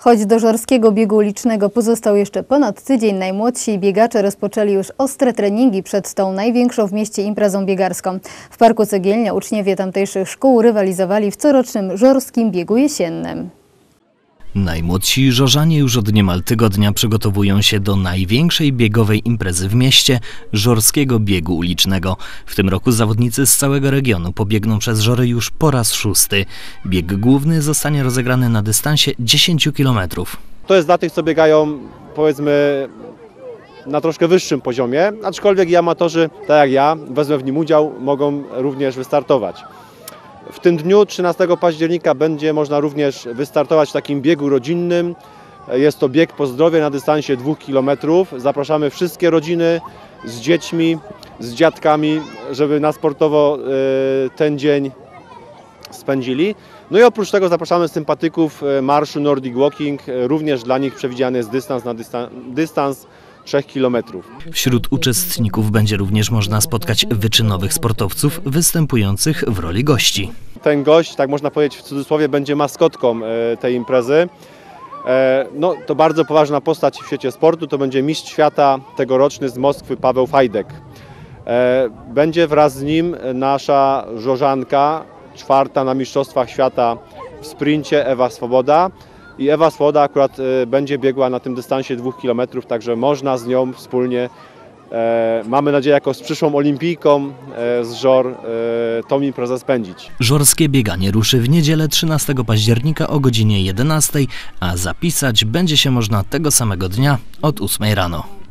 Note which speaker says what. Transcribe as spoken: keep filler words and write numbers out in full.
Speaker 1: Choć do Żorskiego Biegu Ulicznego pozostał jeszcze ponad tydzień, najmłodsi biegacze rozpoczęli już ostre treningi przed tą największą w mieście imprezą biegarską. W Parku Cegielnia uczniowie tamtejszych szkół rywalizowali w corocznym Żorskim Biegu Jesiennym.
Speaker 2: Najmłodsi żorzanie już od niemal tygodnia przygotowują się do największej biegowej imprezy w mieście – Żorskiego Biegu Ulicznego. W tym roku zawodnicy z całego regionu pobiegną przez Żory już po raz szósty. Bieg główny zostanie rozegrany na dystansie dziesięciu kilometrów.
Speaker 3: To jest dla tych, co biegają, powiedzmy, na troszkę wyższym poziomie, aczkolwiek i amatorzy, tak jak ja, wezmę w nim udział, mogą również wystartować. W tym dniu, trzynastego października, będzie można również wystartować w takim biegu rodzinnym. Jest to bieg po zdrowie na dystansie dwóch kilometrów. Zapraszamy wszystkie rodziny z dziećmi, z dziadkami, żeby na sportowo ten dzień spędzili. No i oprócz tego zapraszamy sympatyków marszu Nordic Walking. Również dla nich przewidziany jest dystans na dystans, dystans trzech kilometrów.
Speaker 2: Wśród uczestników będzie również można spotkać wyczynowych sportowców występujących w roli gości.
Speaker 3: Ten gość, tak można powiedzieć w cudzysłowie, będzie maskotką tej imprezy. No, to bardzo poważna postać w świecie sportu, to będzie mistrz świata tegoroczny z Moskwy Paweł Fajdek. Będzie wraz z nim nasza żorzanka, czwarta na mistrzostwach świata w sprincie, Ewa Swoboda. I Ewa Swoboda akurat y, będzie biegła na tym dystansie dwóch kilometrów, także można z nią wspólnie, e, mamy nadzieję, jako z przyszłą olimpijką e, z Żor, e, tą imprezę spędzić.
Speaker 2: Żorskie bieganie ruszy w niedzielę trzynastego października o godzinie jedenastej, a zapisać będzie się można tego samego dnia od ósmej rano.